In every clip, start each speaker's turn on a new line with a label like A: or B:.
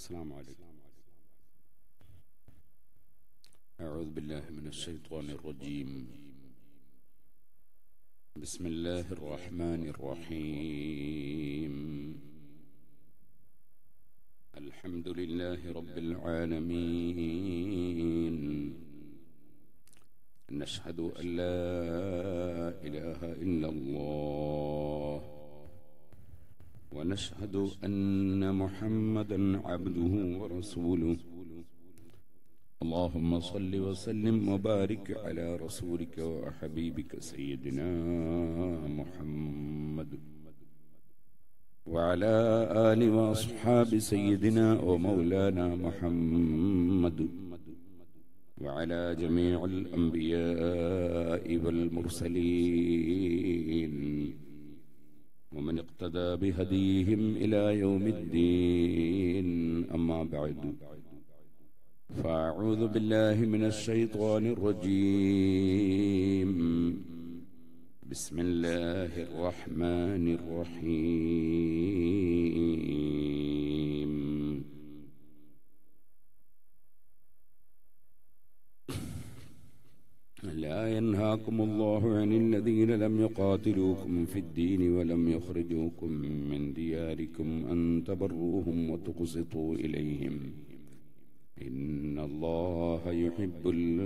A: السلام عليكم. أعوذ بالله من الشيطان الرجيم. بسم الله الرحمن الرحيم. الحمد لله رب العالمين. نشهد أن لا إله إلا الله ونشهد أن محمدا عبده ورسوله. اللهم صل وسلم وبارك على رسولك وحبيبك سيدنا محمد وعلى آل وأصحاب سيدنا ومولانا محمد وعلى جميع الأنبياء والمرسلين ومن اقتدى بهديهم إلى يوم الدين. أما بعد، فأعوذ بالله من الشيطان الرجيم. بسم الله الرحمن الرحيم. لا ينهاكم الله عن الذين لم يقاتلوكم في الدين ولم يخرجوكم من دياركم أن تبروهم وتقسطوا إليهم إن الله يحب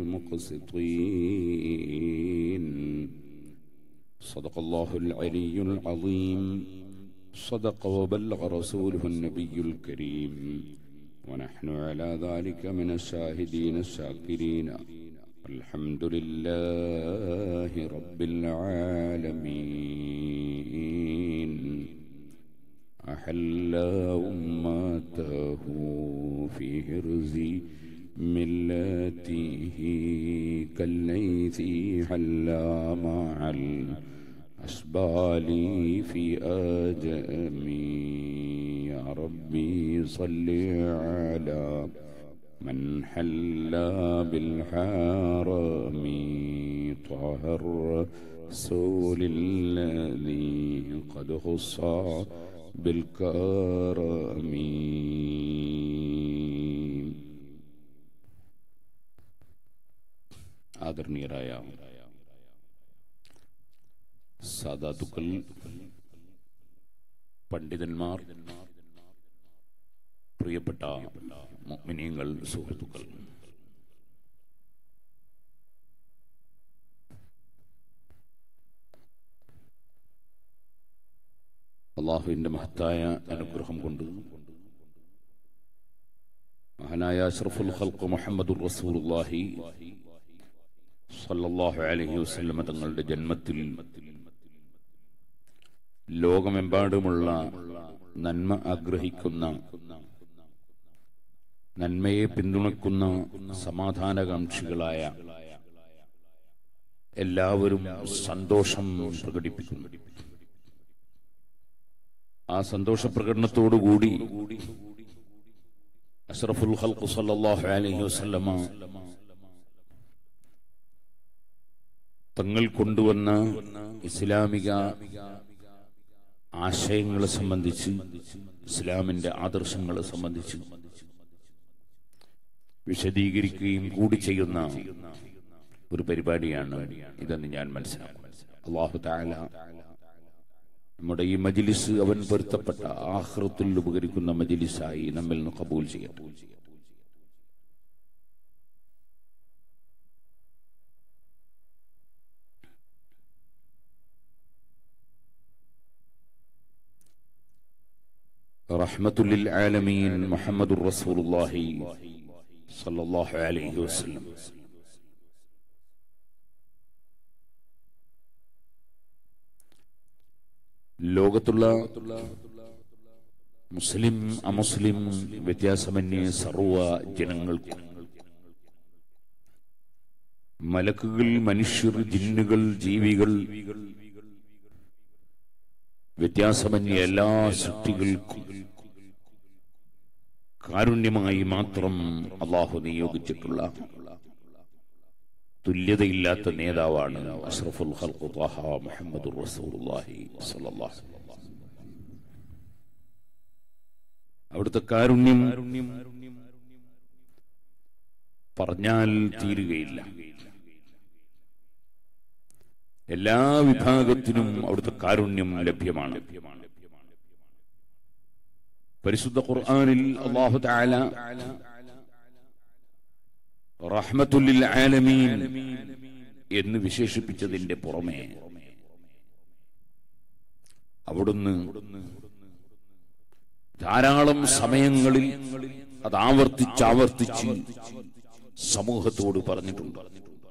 A: المقسطين. صدق الله العلي العظيم. صدق وبلغ رسوله النبي الكريم، ونحن على ذلك من الشاهدين الشاكرين. الحمد لله رب العالمين. أحل أمته في هرز ملته كالليث حلا مع الأسبال في آدمي. يا ربي صل على من حل بالحرم طه الرسول الذي قد خص بالكرم. ആദരണീയരായ സാദാത്തുക്കൾ, പണ്ഡിതന്മാർ, പ്രിയപ്പെട്ട മുഅ്മിനീങ്ങൾ, സുഹൃത്തുക്കൾ, അല്ലാഹുവിന്റെ മഹത്തായ അനുഗ്രഹം കൊണ്ട് മഹാനായ അഷ്റഫുൽ ഖൽഖ് മുഹമ്മദുർ റസൂലുള്ളാഹി സ്വല്ലല്ലാഹു അലൈഹി വസല്ലം തങ്ങളുടെ ജന്മത്തിൽ ലോകമെമ്പാടുമുള്ള നന്മ ആഗ്രഹിക്കുന്ന, നന്മയെ പിന്തുണക്കുന്ന സമാധാനകാംക്ഷികളായ എല്ലാവരും സന്തോഷം പ്രകടിപ്പിക്കുന്നു. ആ സന്തോഷ പ്രകടനത്തോടുകൂടി അഷ്റഫുൽ ഖൽഖ് സ്വല്ലല്ലാഹു അലൈഹി വസല്ലമ തങ്ങൾ കൊണ്ടുവന്ന ഇസ്ലാമിക ആശയങ്ങളെ സംബന്ധിച്ച്, ഇസ്ലാമിന്റെ ആദർശങ്ങളെ സംബന്ധിച്ച് വിശദീകരിക്കുകയും കൂടി ചെയ്യുന്ന ഒരു പരിപാടിയാണ് ഇതെന്ന് ഞാൻ മനസ്സിലാക്കുന്നു. അല്ലാഹു തആല നമ്മുടെ ഈ മജ്ലിസ് അവൻ പൊരുത്തപ്പെട്ട ആഖിറത്തിൽ ഉപകരിക്കുന്ന മജ്ലിസായി നമ്മിൽ നിന്ന് ഖബൂൽ ചെയ്യട്ടെ. റഹ്മത്തുൽ ലിൽ ആലമീൻ മുഹമ്മദുർ റസൂലുള്ളാഹി സ്വല്ലല്ലാഹു അലൈഹി വസല്ലം ലോകത്തുള്ള മുസ്ലിം അമുസ്ലിം വ്യത്യാസമന്യേ സർവ്വ ജനങ്ങൾക്കും, മലക്കുകൾ, മനുഷ്യർ, ജിന്നുകൾ, ജീവികൾ, വ്യത്യാസമന്യേ എല്ലാ സൃഷ്ടികൾക്കും കാരുണ്യമായി മാത്രം അല്ലാഹു നിയോഗിച്ചിട്ടുള്ള തുല്യതയില്ലാത്ത നേതാവാണ് അഷ്റഫുൽ ഖൽഖ് ത്വാഹ മുഹമ്മദുർ റസൂലുള്ളാഹി സ്വല്ലല്ലാഹു അലൈഹി വസല്ലം. അവിടുത്തെ കാരുണ്യം പറഞ്ഞാൽ തീരുകയില്ല. എല്ലാ വിഭാഗത്തിനും അവിടുത്തെ കാരുണ്യം ലഭ്യമാണ്. പരിശുദ്ധ ഖുർആനിൽ അല്ലാഹു തആല റഹ്മത്തുൽ ലിൽ ആലമീൻ എന്ന് വിശേഷിപ്പിച്ചതിന്റെ പുറമെ അവിടുന്ന് ധാരാളം സമയങ്ങളിൽ അത് ആവർത്തിച്ച് സമൂഹത്തോട് പറഞ്ഞിട്ടുണ്ട്.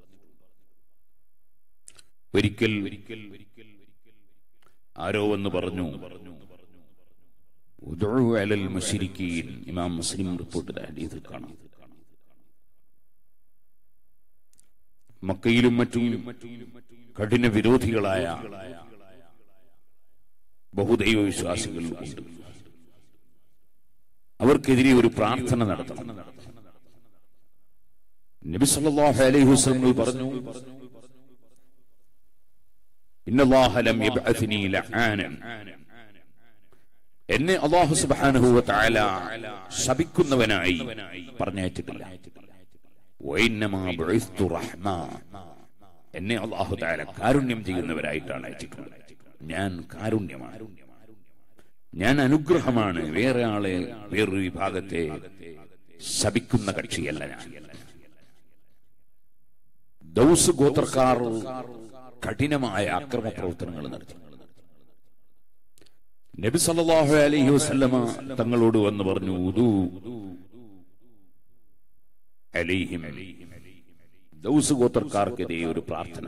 A: ഒരിക്കൽ ആരോ എന്ന് പറഞ്ഞു, ഉദ്ഉ അലൽ മുശ്രിക്കീൻ. ഇമാം മുസ്ലിം റിപ്പോർട്ട് ചെയ്ത ഹദീസിൽ കാണാം. മക്കയിലും മറ്റും കഠിന വിരോധികളായ ബഹുദൈവ വിശ്വാസികൾ ഉണ്ട്. അവർക്കെതിരെ ഒരു പ്രാർത്ഥന നടത്തണം. നബി സല്ലല്ലാഹു അലൈഹി വസല്ലം പറഞ്ഞു, ഇന്നല്ലാഹ ലം യബ്അത്നി ലആനൻ. എന്നെ അല്ലാഹു സുബ്ഹാനഹു വ തആല ശപിക്കുന്നവനായി പറഞ്ഞയച്ചിട്ടില്ല. വഇന്നമാ ബുഇസ്തു റഹ്മാ. എന്നെ അല്ലാഹു തആല കാരുണ്യം ചെയ്യുന്നവരായിട്ടാണ് അയച്ചിട്ടുള്ളത്. ഞാൻ കാരുണ്യമാണ്, ഞാൻ അനുഗ്രഹമാണ്. വേറൊരു വിഭാഗത്തെ ശപിക്കുന്ന കക്ഷിയല്ല ഞാൻ. ദൗസ് ഗോത്രക്കാർ കഠിനമായ അക്രമ പ്രവർത്തനങ്ങൾ നടത്തി. നബി സല്ലല്ലാഹു അലൈഹി വസല്ലമ തങ്ങളോട് വന്ന് പറഞ്ഞു, ഉദൂ അലൈഹിം. ദൗസ് ഗോത്രക്കാർക്കെതിരെ ഒരു പ്രാർത്ഥന.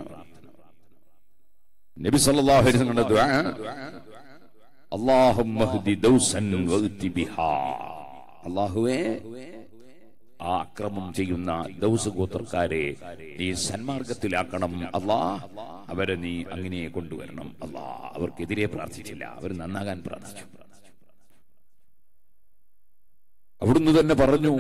A: നബി സല്ലല്ലാഹു അലൈഹി വസല്ലമയുടെ ദുആ, അല്ലാഹുമ്മ ഹ്ദി ദൗസൻ വഅതി ബിഹാ. അല്ലാഹുവേ, ആ അക്രമം ചെയ്യുന്ന ദൗസ് ഗോത്രക്കാരെ നീ സന്മാർഗത്തിലാക്കണം അല്ലാഹ്. അവരെ നീ അങ്ങനെ കൊണ്ടുവരണം അല്ലാഹ്. അവർക്കെതിരെ പ്രാർത്ഥിച്ചില്ല, അവർ നന്നാകാൻ പ്രാർത്ഥിച്ചു. അവിടുന്ന് തന്നെ പറഞ്ഞു,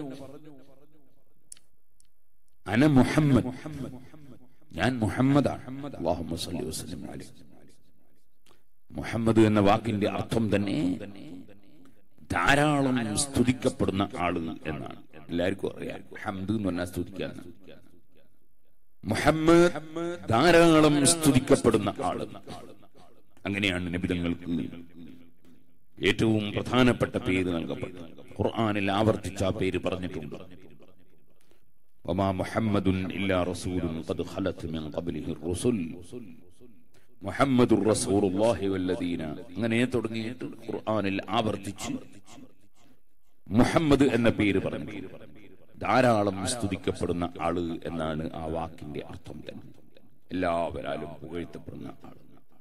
A: അന മുഹമ്മദ്, ഞാൻ മുഹമ്മദാണ്. അല്ലാഹുമ്മ സ്വല്ലി വസല്ലിം അലൈഹി. മുഹമ്മദ് എന്ന വാക്കിന്റെ അർത്ഥം തന്നെ ധാരാളം സ്തുതിക്കപ്പെടുന്ന ആള് എന്നാണ്. എല്ലാവർക്കും അറിയാം, ഹംദ് എന്ന് പറഞ്ഞാൽ സ്തുതിക്കാണ്. മുഹമ്മദ് ധാരാളം സ്തുതിക്കപ്പെടുന്ന ആള്. അങ്ങനെയാണ് നബിതങ്ങൾക്ക് ഏറ്റവും പ്രധാനപ്പെട്ട പേര് നൽകപ്പെട്ടത്. ഖുർആനിൽ ആവർത്തിച്ച പേര് പറഞ്ഞിട്ടുണ്ട്. വമാ മുഹമ്മദുൻ ഇല്ലാ റസൂലുൻ ഖദ് ഖലത് മിൻ ഖബ്ലിഹി റുസുൽ മുഹമ്മദുർ റസൂലുള്ളാഹി വല്ലദീന. അങ്ങനെ തുടങ്ങിയിട്ട് ഖുർആനിൽ ആവർത്തിച്ച് മുഹമ്മദ് എന്ന പേര് പറഞ്ഞു. ധാരാളം സ്തുതിക്കപ്പെടുന്ന ആള് എന്നാണ് ആ വാക്കിന്റെ അർത്ഥം തന്നെ. എല്ലാവരാലും പുകഴ്ത്തപ്പെടുന്ന ആള്.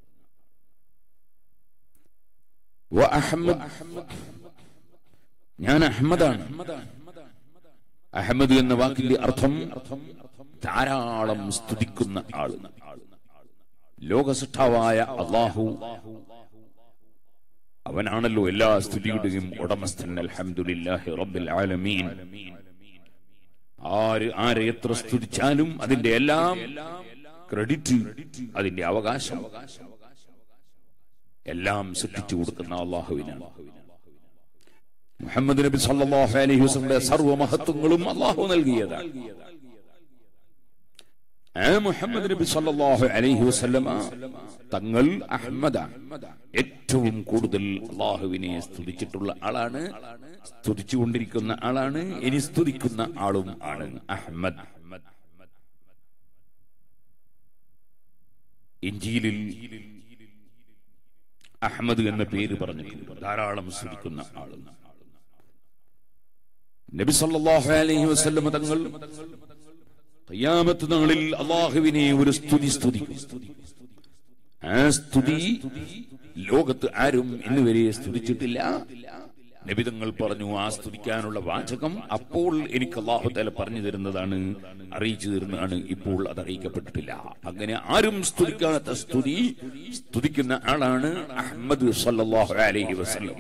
A: ഞാൻ അഹമ്മദാണ്. അഹമ്മദ് എന്ന വാക്കിന്റെ അർത്ഥം ധാരാളം സ്തുതിക്കുന്ന ആള്. ലോകസൃഷ്ടാവായ അല്ലാഹു അവനാണല്ലോ എല്ലാ സ്തുതിയുടെയും ഉടമസ്ഥൻ. അൽഹംദുലില്ലാഹി റബ്ബിൽ ആലമീൻ. ആരെ എത്ര സ്തുതിച്ചാലും അതിന്റെ എല്ലാം ക്രെഡിറ്റ്, അതിന്റെ അവകാശം എല്ലാം സൃഷ്ടിച്ചു കൊടുക്കുന്ന അല്ലാഹുവിനാണ്. മുഹമ്മദ് നബി സല്ലല്ലാഹു അലൈഹി വസല്ലമയുടെ സർവ്വ മഹത്വങ്ങളും അല്ലാഹു നൽകിയതാണ്. മുഹമ്മദ് നബി സല്ലല്ലാഹു അലൈഹി വസല്ലമ തങ്ങൾ അഹ്മദാണ്. ഏറ്റവും കൂടുതൽ അല്ലാഹുവിനെ സ്തുതിച്ചിട്ടുള്ള ആളാണ്, സ്തുതിച്ചുകൊണ്ടിരിക്കുന്ന ആളാണ്, ഇനി സ്തുതിക്കുന്ന ആളും ആണ് അഹ്മദ്. ഇൻജീലിൽ അഹ്മദ് എന്ന പേര് പറഞ്ഞിട്ടുണ്ട്. ധാരാളം സ്തുതിക്കുന്ന ആള്. നബി സല്ലല്ലാഹു അലൈഹി വസല്ലമ തങ്ങൾ ഖിയാമത്ത് നാളിൽ അല്ലാഹുവിനെ ഒരു സ്തുതി സ്തുതിക്കും. ആ സ്തുതി ലോകത്ത് ആരും ഇന്നുവരെ സ്തുതിച്ചിട്ടില്ല. നബി തങ്ങൾ പറഞ്ഞു, ആ സ്തുതിക്കാനുള്ള വാചകം അപ്പോൾ എനിക്ക് അല്ലാഹു തആല പറഞ്ഞു തരുന്നതാണ്, അറിയിച്ചു തരുന്നതാണ്. ഇപ്പോൾ അത് അറിയിക്കപ്പെട്ടിട്ടില്ല. അങ്ങനെ ആരും സ്തുതിക്കാത്ത സ്തുതി സ്തുതിക്കുന്ന ആളാണ് അഹ്മദ് സല്ലല്ലാഹു അലൈഹി വസല്ലം.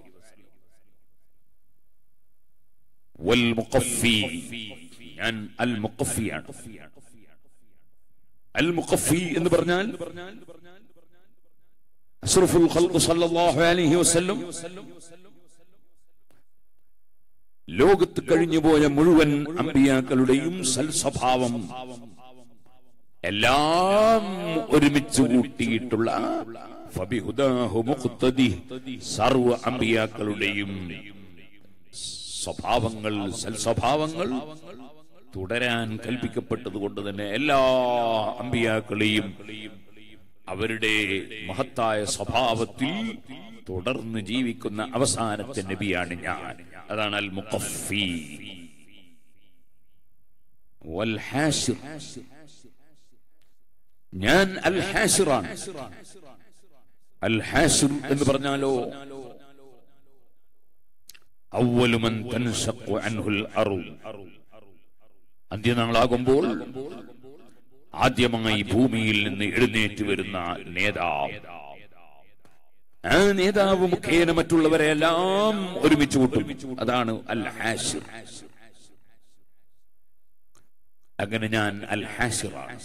A: വൽ മുഖഫി, ഞാൻ അൽ മുഖഫിയാണ്. അൽ മുഖഫി എന്ന് പറഞ്ഞാൽ അഷ്റഫുൽ ഖൽഖ് സല്ലല്ലാഹു അലൈഹി വസല്ലം ലോകത്ത് കഴിഞ്ഞുപോയ മുഴുവൻ അമ്പിയാക്കളുടെയും സൽസ്വഭാവം എല്ലാം ഒരുമിച്ച് കൂട്ടിയിട്ടുള്ള ഫബിഹുദാഹു മുഖ്തദി സർവ അമ്പിയാക്കളുടെയും സ്വഭാവങ്ങൾ സൽസ്വഭാവങ്ങൾ തുടരാൻ കൽപ്പിക്കപ്പെട്ടതുകൊണ്ട് തന്നെ എല്ലാ അമ്പിയാക്കളെയും അവരുടെ മഹത്തായ സ്വഭാവത്തിൽ തുടർന്ന് ജീവിക്കുന്ന അവസാനത്തെ നബിയാണ് ഞാൻ. അതാണ് അൽ മുഖഫി വൽ ഹാശിർ. ഞാൻ അൽ ഹാശിറാണ്. അൽ ഹാശിർ എന്ന് പറഞ്ഞാലോ അവ്വലു മൻ തൻശഖു അൻഹുൽ അർള്. അന്ത്യനാളാകുമ്പോൾ ആദ്യമായി ഭൂമിയിൽ നിന്ന് എഴുന്നേറ്റ് വരുന്ന നേതാവ്. ആ നേതാവ് മുഖേന മറ്റുള്ളവരെ എല്ലാം ഒരുമിച്ച് കൂട്ടും. അതാണ് അൽ ഹാശിർ. അങ്ങനെ ഞാൻ അൽ ഹാശിറാണ്.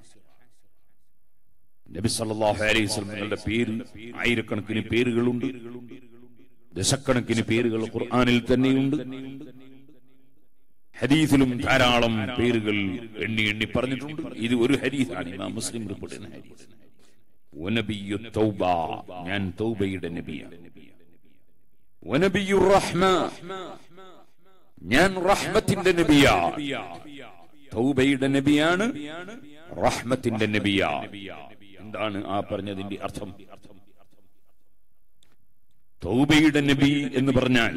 A: നബി സല്ലല്ലാഹു അലൈഹി വസല്ലമയുടെ പേര് ആയിരക്കണക്കിന് പേരുകളുണ്ട്, ദശക്കണക്കിന് പേരുകൾ ഖുർആനിൽ തന്നെയുണ്ട്. ഹദീസിലും ധാരാളം പേരുകൾ എണ്ണി എണ്ണി പറഞ്ഞിട്ടുണ്ട്. ഇത് ഒരു ഹദീസാണ്, ഇമാം മുസ്ലിം റിപ്പോർട്ട് ചെയ്യുന്ന ഹദീസ്. വനബിയ്യു തൗബ, ഞാൻ തൗബയുടെ നബിയാണ്. വനബിയ്യുർ റഹ്മ, ഞാൻ റഹ്മത്തിന്റെ നബിയാണ്. തൗബയുടെ നബിയാണ്, റഹ്മത്തിന്റെ നബിയാണ്. എന്താണ് ആ പറഞ്ഞതിന്റെ അർത്ഥം? തൗബയുടെ നബി എന്ന് പറഞ്ഞാൽ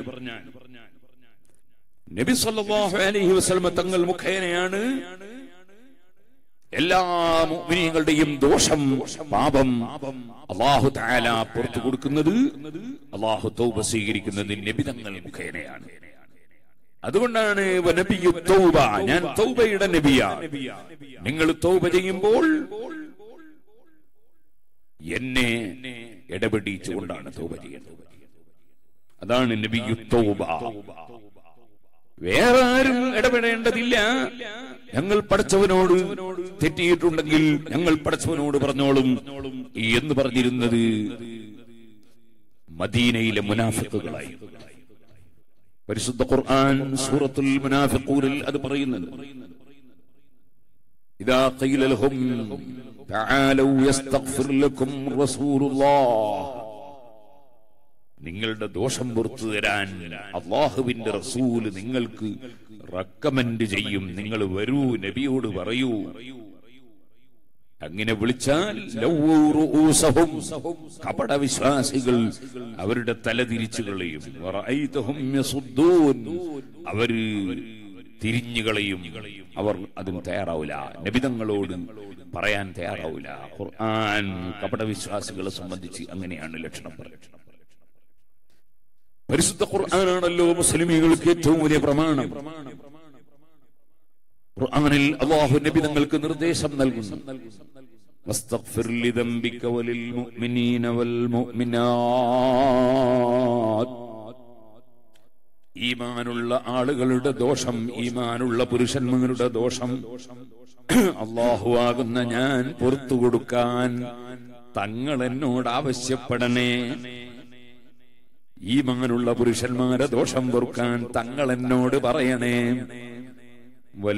A: നബി സല്ലല്ലാഹു അലൈഹി വസല്ലം തങ്ങൾ മുഖേനയാണ് എല്ലാ മുഅ്മിനീങ്ങളുടെയും ദോഷം പാപം അല്ലാഹു തആല പുറത്തു കൊടുക്കുന്നത്. അല്ലാഹു തൗബ സ്വീകരിക്കുന്നത് നബി തങ്ങൾ മുഖേനയാണ്. അതുകൊണ്ടാണ് വനബിയ്യു തൗബ, ഞാൻ തൗബയുടെ നബിയാണ്. നിങ്ങൾ തൗബ ചെയ്യുമ്പോൾ എന്നെ ഇടപെടിച്ചുകൊണ്ടാണ് തൗബ ചെയ്യുന്നത്. അതാണ് നബിയ്യു തൗബ. വേറെ ആരും ഇടപെടേണ്ടതില്ല. ഞങ്ങൾ പടച്ചവനോട് തെറ്റിയിട്ടുണ്ടെങ്കിൽ ഞങ്ങൾ പടച്ചവനോട് പറഞ്ഞോളും എന്ന് പറഞ്ഞിരുന്നത് മദീനയിലെ മുനാഫിഖുകളായി. പരിശുദ്ധ ഖുർആൻ സൂറത്തുൽ മുനാഫിഖൂനിൽ അത് പറയുന്നുണ്ട്. ഇദാ ഖീല ലഹും തആലൂ യസ്തഗ്ഫിർ ലക്കും റസൂലുള്ളാഹ്, നിങ്ങളുടെ ദോഷം പുറത്തു തരാൻ അല്ലാഹുവിന്റെ റസൂൽ നിങ്ങൾക്ക് റെക്കമെൻഡ് ചെയ്യും. നിങ്ങൾ വരൂ, നബിയോട് പറയൂ. അങ്ങനെ വിളിച്ചാൽ കപട വിശ്വാസികൾ അവരുടെ തല തിരിച്ചു കളയും. അവര് തിരിഞ്ഞുകളയും. അവർ അതിന് തയ്യാറാവില്ല, നബിതങ്ങളോട് പറയാൻ തയ്യാറാവില്ല. ഖുർആൻ കപട വിശ്വാസികളെ സംബന്ധിച്ച് അങ്ങനെയാണ് ലക്ഷണം പറയുന്നത്. പരിശുദ്ധ ഖുർആനാണല്ലോ മുസ്ലിമീങ്ങൾക്ക് ഏറ്റവും വലിയ പ്രമാണം. ഖുർആനിൽ അല്ലാഹു നബി തങ്ങൾക്ക് നിർദ്ദേശം നൽകുന്നു. വസ്തഗ്ഫിർ ലിദംബിക വലിൽ മുഅ്മിനീന വൽ മുഅ്മിനാത്ത്. ഈമാനുള്ള ആളുകളുടെ ദോഷം, ഈമാനുള്ള പുരുഷന്മാരുടെ ദോഷം അല്ലാഹു ആകുന്ന ഞാൻ പുറത്തു കൊടുക്കാൻ തങ്ങൾ എന്നോട് ആവശ്യപ്പെടണേ. ഈമാനുള്ള പുരുഷന്മാരെ ദോഷം പൊറുക്കാൻ തങ്ങൾ എന്നോട് പറയണേ. വൽ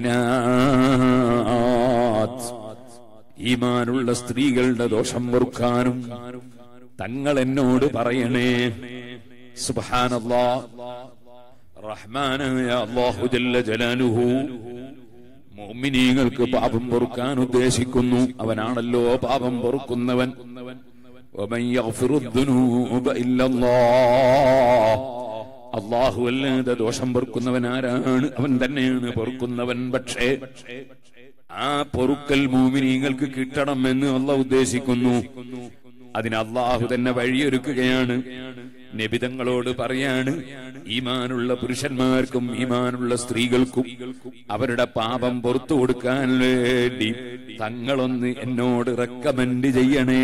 A: മുഅ്മിനാത്ത്, ഈമാനുള്ള സ്ത്രീകളുടെ ദോഷം പൊറുക്കാനും തങ്ങൾ എന്നോട് പറയണേ. സുബ്ഹാനല്ലാഹ്, റഹ്മാനായ അല്ലാഹു ജല്ല ജലാലുഹു മുഅ്മിനീങ്ങൾക്ക് പാപം പൊറുക്കാൻ ഉദ്ദേശിക്കുന്നു. അവനാണല്ലോ പാപം പൊറുക്കുന്നവൻ. ومن يغفر الذنوب إلا الله, അല്ലാഹു അല്ലാതെ ദോഷം പൊറുക്കുന്നവൻ ആരാണ്? അവൻ തന്നെയാണ് പൊറുക്കുന്നവൻ. പക്ഷേ ആ പൊറുക്കൽ മുഅ്മിനീങ്ങൾക്ക് കിട്ടണമെന്ന് അല്ലാഹു ഉദ്ദേശിക്കുന്നു. അതിന് അല്ലാഹു തന്നെ വഴിയൊരുക്കുകയാണ്. നബിതങ്ങളോട് പറയാണ്, ഈമാനുള്ള പുരുഷന്മാർക്കും ഈമാനുള്ള സ്ത്രീകൾക്കും അവരുടെ പാപം പുറത്തു കൊടുക്കാൻ വേണ്ടി തങ്ങളൊന്ന് എന്നോട് റെക്കമെൻഡ് ചെയ്യണേ.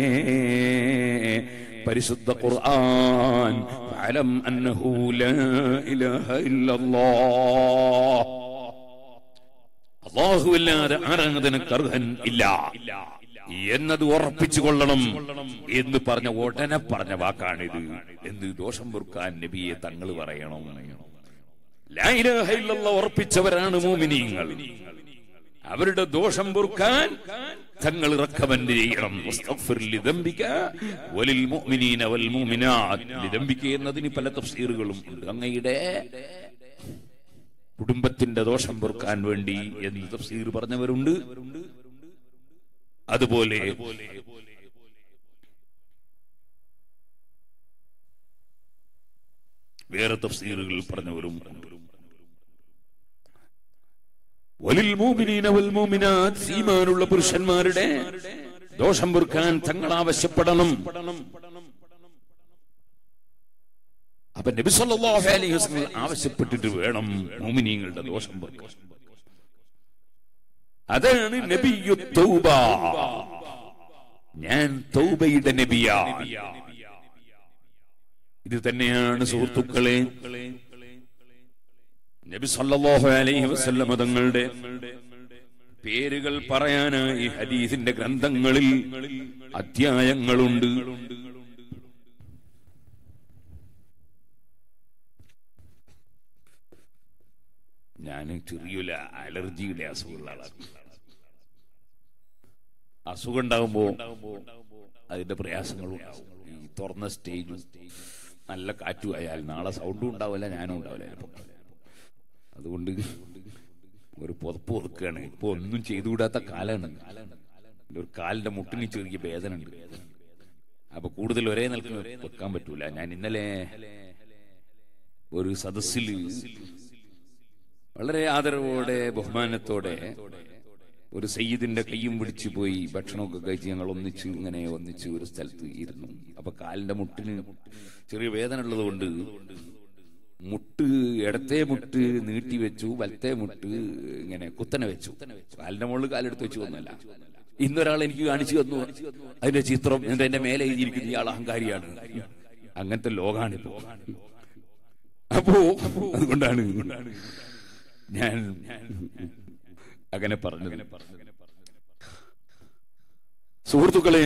A: പരിശുദ്ധ ഖുർആൻ ഫഅലം അന്നഹു ലാ ഇലാഹ ഇല്ലല്ലാഹ്, അല്ലാഹു അല്ലാതെ ആരാധനക്ക് അർഹൻ ഇല്ല എന്നത് ഉറപ്പിച്ചു കൊള്ളണം എന്ന് പറഞ്ഞ ഉടനെ പറഞ്ഞ വാക്കാണിത്. എന്ത് ദോഷം പൊറുക്കാൻ നബിയെ തങ്ങൾ പറയണം. ലാ ഇലാഹ ഇല്ലല്ലാഹ് ഉറപ്പിച്ചവരാണ് മുഅ്മിനീങ്ങൾ. അവരുടെ ദോഷം പൊറുക്കാൻ തങ്ങൾ റെക്കമെൻഡ് ചെയ്യണം. വസ്തഗ്ഫിർ ലിദംബിക വലിൽ മുഅ്മിനീന വൽ മുഅ്മിനാത്ത്. ലിദംബിക എന്നതിന് പല തഫ്സീറുകളും ഉണ്ട്. അങ്ങയുടെ കുടുംബത്തിന്റെ ദോഷം പൊറുക്കാൻ വേണ്ടി എന്ന് തഫ്സീർ പറഞ്ഞവരുണ്ട്. അതുപോലെ വേറെ തഫ്സീറുകൾ പറഞ്ഞവരും ഉണ്ട്. വലിൽ മുഅ്മിനീന വൽ മുഅ്മിനാത്ത്, ഈമാനുള്ള പുരുഷന്മാരുടെ ദോഷം പൊറുക്കാൻ തങ്ങൾ ആവശ്യപ്പെടണം. അപ്പൊ നബി സല്ലല്ലാഹു അലൈഹി വസല്ലം ആവശ്യപ്പെട്ടിട്ട് വേണം മുഅ്മിനീങ്ങളുടെ ദോഷം പൊറുക്കാൻ. അതാണ് നബിയു തൗബ. ഞാൻ തൗബയുടെ നബിയാണ്. ഇത് തന്നെയാണ് സുഹൃത്തുക്കളെ നബി സല്ലല്ലാഹു അലൈഹി വസല്ലം തങ്ങളുടെ പേരുകൾ പറയാനായി ഹദീസിന്റെ ഗ്രന്ഥങ്ങളിൽ അധ്യായങ്ങളുണ്ട്. ഞാൻ ചെറിയൊരു അലർജിയുടെ അസുഖമുള്ള ആളാണ്. അസുഖം ഉണ്ടാകുമ്പോ അതിന്റെ പ്രയാസങ്ങളും ഈ തുറന്ന സ്റ്റേജും നല്ല കാറ്റും ആയാൽ നാളെ സൗണ്ടും ഉണ്ടാവില്ല, ഞാനും ഉണ്ടാവില്ല. അതുകൊണ്ട് ഒരു പുതപ്പ് കൊടുക്കുകയാണ്. ഇപ്പൊ ഒന്നും ചെയ്തുകൂടാത്ത കാലാണ്. ഒരു കാലിന്റെ മുട്ടിന് ചെറിയ വേദന ഉണ്ട്. അപ്പൊ കൂടുതൽ ഒരേ നിലക്ക് വെക്കാൻ പറ്റൂല. ഞാൻ ഇന്നലെ ഒരു സദസ്സിൽ വളരെ ആദരവോടെ ബഹുമാനത്തോടെ ഒരു സയ്യിദിന്റെ കയ്യും പിടിച്ചു പോയി ഭക്ഷണമൊക്കെ കഴിച്ച് ഞങ്ങൾ ഒന്നിച്ച് ഒരു സ്ഥലത്ത് ഇരുന്നു. അപ്പൊ കാലിന്റെ മുട്ടിന് ചെറിയ വേദന ഉള്ളത് കൊണ്ട് ഇടത്തെ മുട്ട് നീട്ടി വെച്ചു, വലത്തെ മുട്ട് ഇങ്ങനെ കുത്തനെ വെച്ചു. കാലിന്റെ മുകളിൽ കാലെടുത്ത് വെച്ചു ഒന്നല്ല. ഇന്നൊരാൾ എനിക്ക് കാണിച്ചു തന്നു അതിന്റെ ചിത്രം. എന്നിട്ട് എന്റെ മേലെ എഴുതിയിരിക്കുന്ന ഇയാൾ അഹങ്കാരിയാണ്. അങ്ങനത്തെ ലോകാണിപ്പോ. അപ്പോ അതുകൊണ്ടാണ് ഞാൻ അങ്ങനെ പറഞ്ഞത്. സുഹൃത്തുക്കളെ,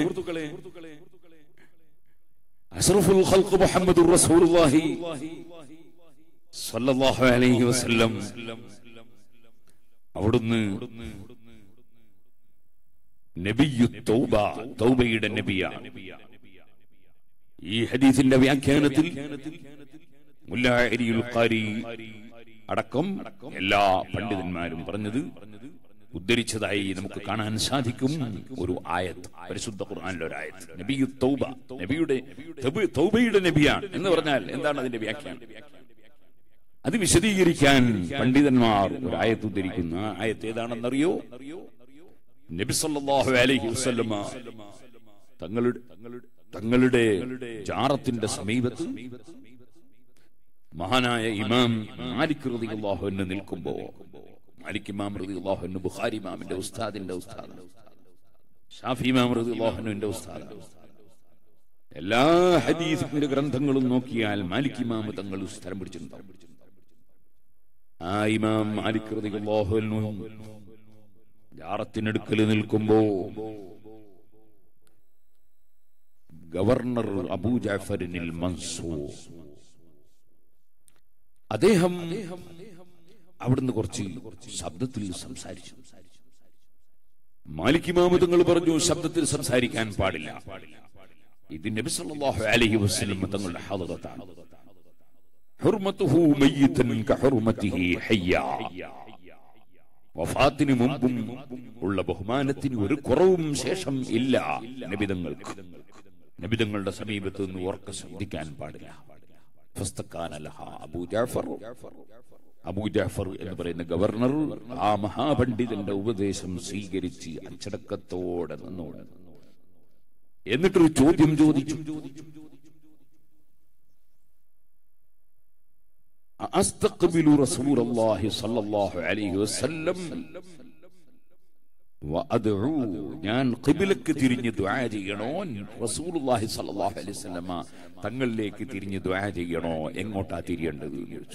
A: അഷ്റഫുൽ ഖൽഖ് മുഹമ്മദുർ റസൂലുള്ളാഹി സ്വല്ലല്ലാഹു അലൈഹി വസല്ലം അവിടുന്ന് നബിയു തൗബ, തൗബയുടെ നബിയാണ്. ഈ ഹദീസിന്റെ വ്യാഖ്യാനത്തിൽ മുല്ലാ അരിയുൽ ഖാരി അടക്കം എല്ലാ പണ്ഡിതന്മാരും പറഞ്ഞത് ഉദ്ധരിച്ചതായി നമുക്ക് കാണാൻ സാധിക്കും. ഒരു ആയത്ത്, പരിശുദ്ധ ഖുർആനിലെ ഒരു ആയത്ത്, നബിയു തൗബ, നബിയുടെ തൗബയുടെ നബിയാണ് എന്ന് പറഞ്ഞാൽ എന്താണ് അതിന്റെ വ്യാഖ്യാനം? അത് വിശദീകരിക്കാൻ പണ്ഡിതന്മാർ ഒരു ആയത്ത് ഉദ്ധരിക്കുന്ന ആയത്ത് ഏതാണെന്നറിയോ? നബി സല്ലല്ലാഹു അലൈഹി വസല്ലമ തങ്ങളുടെ ജാറത്തിന്റെ സമീപത്ത് മഹാനായ ഇമാം മാലിക് റളിയല്ലാഹു അൻഹു നിൽക്കുമ്പോൾ, മാലിക് ഇമാം റളിയല്ലാഹു അൻഹു ബുഖാരി ഇമാമിന്റെ ഉസ്താദിന്റെ ഉസ്താദ്, ഷാഫി ഇമാം റളിയല്ലാഹു അൻഹുവിന്റെ ഉസ്താദ്. എല്ലാ ഹദീസിന്റെ ഗ്രന്ഥങ്ങളും നോക്കിയാൽ മാലിക് ഇമാം തങ്ങൾ സ്ഥലം പിടിച്ചിട്ടുണ്ടാവും. ആ ഇമാം മാലിക് റളിയല്ലാഹു അൻഹു ജാറത്തിനടുക്കൽ നിൽക്കുമ്പോ ഗവർണർ അബൂ ജഅഫറിനിൽ മൻസൂർ അദ്ദേഹം അവിടുന്ന് കുറച്ച് ശബ്ദത്തിൽ സംസാരിച്ചു. മാലിക് ഇമാം തങ്ങൾ പറഞ്ഞു, ശബ്ദത്തിൽ സംസാരിക്കാൻ പാടില്ല. ഇത് നബി സല്ലല്ലാഹു അലൈഹി വസല്ലം തങ്ങളുടെ ഹളറത്താണ്. ഹുർമത്തുഹു മയ്യിതൻ കഹുർമതിഹി ഹയ്യാ. വഫാത്തിന് മുമ്പും ഉള്ള ബഹുമാനത്തിന് ഒരു കുറവും ശേഷം ഇല്ല നബിതങ്ങൾക്ക്. നബിതങ്ങളുടെ സമീപത്ത് നിന്ന് ഓർക്ക ശ്രദ്ധിക്കാൻ പാടില്ല. അബൂ ജഅഫർ എന്ന് പറയുന്ന ഗവർണർ ആ മഹാപണ്ഡിതന്റെ ഉപദേശം സ്വീകരിച്ച് അച്ചടക്കത്തോടെ നിന്നോട് എന്നിട്ടൊരു ചോദ്യം ചോദിച്ചു. അസ്തഖ്ബിലു റസൂലുള്ളാഹി സ്വല്ലല്ലാഹു അലൈഹി വസല്ലം വഅദ്ഉ, ഞാൻ ഖിബ്ലക്ക് തിരിഞ്ഞ് ദുആ ചെയ്യണോ? റസൂലുള്ളാഹി സ്വല്ലല്ലാഹു അലൈഹി വസല്ലമ തങ്ങളിലേക്ക് തിരിഞ്ഞ് ദുആ ചെയ്യണോ? എങ്ങോട്ടാ തിരിയേണ്ടത് എന്ന് ചോദിച്ചു.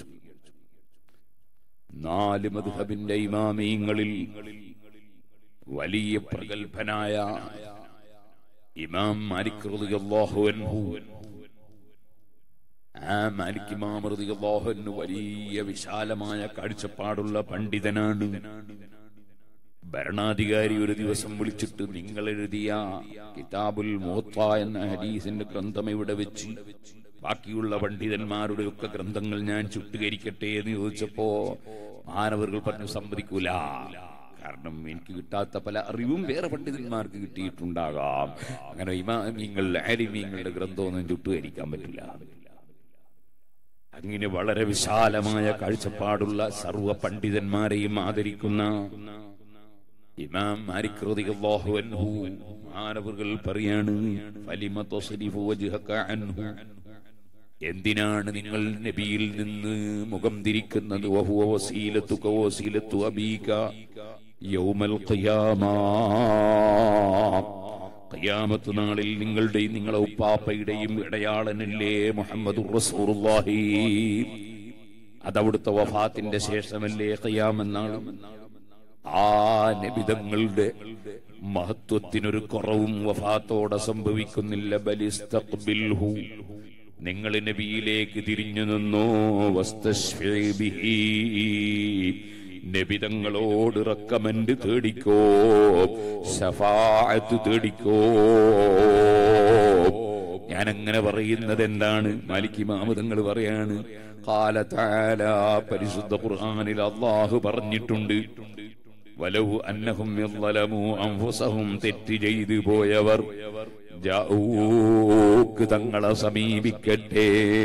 A: 4 മദ്ഹബിന്റെ ഇമാമീങ്ങളിൽ വലിയ പ്രഗൽഭനായ ഇമാം മാലിക് റളിയല്ലാഹു അൻഹു മാലിക് ഇമാം റളിയല്ലാഹു അൻഹു വലിയ വിശാലമായ കാഴ്ചപ്പാടുള്ള പണ്ഡിതനാണ്. ഭരണാധികാരി ഒരു ദിവസം വിളിച്ചിട്ട്, നിങ്ങൾ എഴുതിയ കിതാബുൽ മുവത്ത എന്ന ഹദീസിന്റെ ഗ്രന്ഥം ഇവിടെ വെച്ച് ബാക്കിയുള്ള പണ്ഡിതന്മാരുടെ ഒക്കെ ഗ്രന്ഥങ്ങൾ ഞാൻ ചുട്ടുകരിക്കട്ടെ എന്ന് ചോദിച്ചപ്പോ മാനവர்கள் പറഞ്ഞു സമ്മതിക്കൂല. കാരണം എനിക്ക് കിട്ടാത്ത പല അറിവും വേറെ പണ്ഡിതന്മാർക്ക് കിട്ടിയിട്ടുണ്ടാകാം. അങ്ങനെ ഇമാമിങ്ങളുടെ ആലിമീങ്ങളുടെ ഗ്രന്ഥമൊന്നും ചുട്ടുകരിക്കാൻ പറ്റില്ല. അങ്ങനെ വളരെ വിശാലമായ കാഴ്ചപ്പാടുള്ള സർവ്വ പണ്ഡിതന്മാരെയും ആദരിക്കുന്ന ഇമാം മാലിക് റളിയല്ലാഹു അൻഹു മാനവர்கள் പറയാണ്, ഫലിമ തസ്രിഫു വജ്ഹക അൻഹു, എന്തിനാണ് നിങ്ങൾ നബിയിൽ നിന്ന് മുഖം തിരിക്കുന്നത്? വഹുവ വസീലതുക വസീലതു അബീക യൗമൽ ഖിയാമ, ഖിയാമത്ത് നാളിൽ നിങ്ങളുടെയും നിങ്ങളെ ഉപ്പാപ്പയുടെയും ഇടയാളനല്ലേ മുഹമ്മദുർ റസൂലുള്ളാഹി. അതവിടുത്തെ വഫാത്തിന്റെ ശേഷമല്ലേ ഖിയാമന്നാണ്. ആ നബിതങ്ങളുടെ മഹത്വത്തിനൊരു കുറവും വഫാത്തോടെ സംഭവിക്കുന്നില്ല. ബലിസ്തഖ്ബിൽഹു, നിങ്ങൾ നബിയിലേക്ക് തിരിഞ്ഞു നിന്നോ. വസ്തശ്ഫി ബിഹി, നബിതങ്ങളോട് റെക്കമെൻഡ് തേടിക്കോ, ശഫാഅത്ത് തേടിക്കോ. ഞാൻ അങ്ങനെ പറയുന്നത് എന്താണ്? മാലിക് ഇമാം തങ്ങൾ പറയാണ്, ഖാല തആല, പരിശുദ്ധ ഖുർആനിൽ അല്ലാഹു പറഞ്ഞിട്ടുണ്ട്, വലൗ അന്നഹും യളമു അൻഫുസഹും, തെറ്റ് ചെയ്തു പോയവർ ജാഊക്ക്, തങ്ങളെ സമീപിക്കട്ടെ.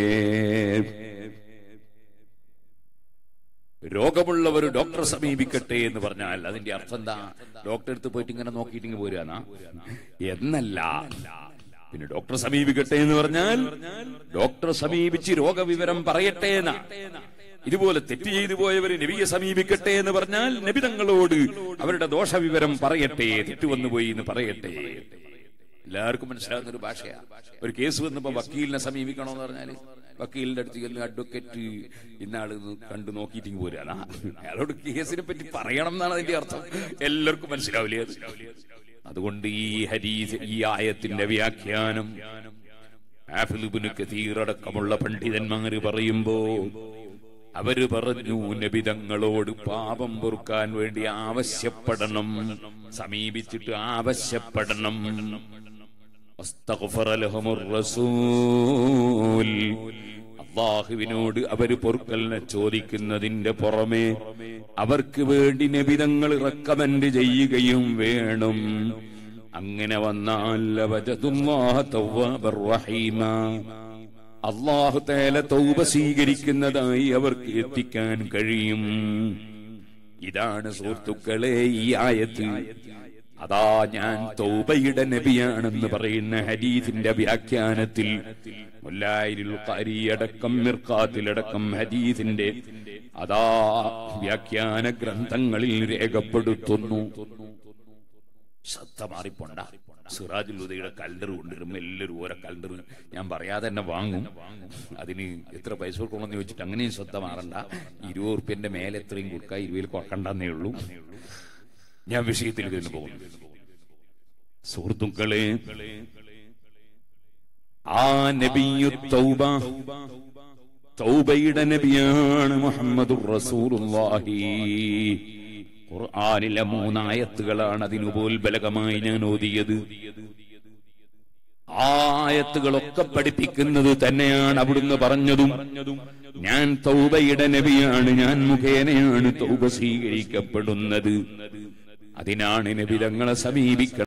A: രോഗമുള്ളവർ ഡോക്ടറെ സമീപിക്കട്ടെ എന്ന് പറഞ്ഞാൽ അതിന്റെ അർത്ഥം എന്താ? ഡോക്ടറെ അടുത്ത് പോയിട്ട് ഇങ്ങനെ നോക്കിയിട്ട് പോരുകയാണോ എന്നല്ല. പിന്നെ ഡോക്ടറെ സമീപിക്കട്ടെ എന്ന് പറഞ്ഞാൽ ഡോക്ടറെ സമീപിച്ച് രോഗവിവരം പറയട്ടെ എന്നാ. ഇതുപോലെ തെറ്റ് ചെയ്തു പോയവര് നബിയെ സമീപിക്കട്ടെ എന്ന് പറഞ്ഞാൽ നബി തങ്ങളോട് അവരുടെ ദോഷവിവരം പറയട്ടെ, തെറ്റ് വന്നുപോയി എന്ന് പറയട്ടെ. എല്ലാവർക്കും മനസ്സിലാകുന്ന ഒരു ഭാഷയാ. ഒരു കേസ് വന്നപ്പോ വക്കീലിനെ സമീപിക്കണോന്ന് പറഞ്ഞാല് വക്കീലിന്റെ അടുത്ത് അഡ്വക്കേറ്റ് ഇന്നാള് കണ്ടു നോക്കിയിട്ട് പോരാ, അയാളോട് കേസിനെ പറ്റി പറയണം എന്നാണ് അതിന്റെ അർത്ഥം. എല്ലാവർക്കും മനസ്സിലാവില്ലേ അത്? അതുകൊണ്ട് ഈ ഹദീസ്, ഈ ആയത്തിന്റെ വ്യാഖ്യാനം ഹാഫിദ് ഇബ്നു കസീർ അടക്കമുള്ള പണ്ഡിതന്മാര് പറയുമ്പോ അവര് പറഞ്ഞു, നബിതങ്ങളോട് പാപം പൊറുക്കാൻ വേണ്ടി ആവശ്യപ്പെടണം, സമീപിച്ചിട്ട് ആവശ്യപ്പെടണം. അല്ലാഹുവിനോട് അവര് പൊറുക്കലിനെ ചോദിക്കുന്നതിന്റെ പുറമെ അവർക്ക് വേണ്ടി നബിതങ്ങൾ റെക്കമെൻഡ് ചെയ്യുകയും വേണം. അങ്ങനെ വന്നാൽ വജദുല്ലാഹ തവ്വാബർ റഹീമ, അല്ലാഹു തആല തൗബ സ്വീകരിക്കുന്നതായി അവർക്ക് എത്തിക്കാൻ കഴിയും. ഇതാണ് സുഹൃത്തുക്കളെ ഈ ആയത്ത്. അതാ ഞാൻ തൗബയുടെ നബിയാണെന്ന് പറയുന്ന ഹദീസിന്റെ വ്യാഖ്യാനത്തിൽ മുല്ലായിലുൽ ഖാരി അടക്കം മിർഖാത്തിലടക്കം ഹദീസിന്റെ അതാ വ്യാഖ്യാന ഗ്രന്ഥങ്ങളിൽ രേഖപ്പെടുത്തുന്നു. ശ്രദ്ധ മാറിപ്പോണ്ട. സിറാജുൽ ഹുദയുടെ കലണ്ടർ കൊണ്ടുവരുമ്പോ എല്ലാവരും ഓരോ കലണ്ടർ ഞാൻ പറയാതെ തന്നെ വാങ്ങും. അതിന് എത്ര പൈസ കൊടുക്കണമെന്ന് ചോദിച്ചിട്ട് അങ്ങനെയും ശ്രദ്ധ മാറണ്ട. 20 ഉറുപ്പ്യന്റെ മേലെ എത്രയും കൊടുക്കുക, 20 കുറക്കണ്ടെന്നേ ഉള്ളൂ. ഞാൻ വിഷയത്തിൽ നിന്ന് പോകുന്നു. സുഹൃത്തുക്കളെ, ആ നബിയു തൗബ, തൗബയുടെ നബിയാണ് മുഹമ്മദുർ റസൂലുള്ളാഹി. ഖുർആനിലെ 3 ആയത്തുകളാണ് അതിനുപോൽബലകമായി ഞാൻ ഓതിയത്. ആ ആയത്തുകളൊക്കെ പഠിപ്പിക്കുന്നത് തന്നെയാണ് അവിടുന്ന് പറഞ്ഞതും. ഞാൻ തൗബയുടെ നബിയാണ്, ഞാൻ മുഖേനയാണ് തൗബ സ്വീകരിക്കപ്പെടുന്നത്. അതിനാണ് നബി തങ്ങളെ സമീപിക്കുന്നത്.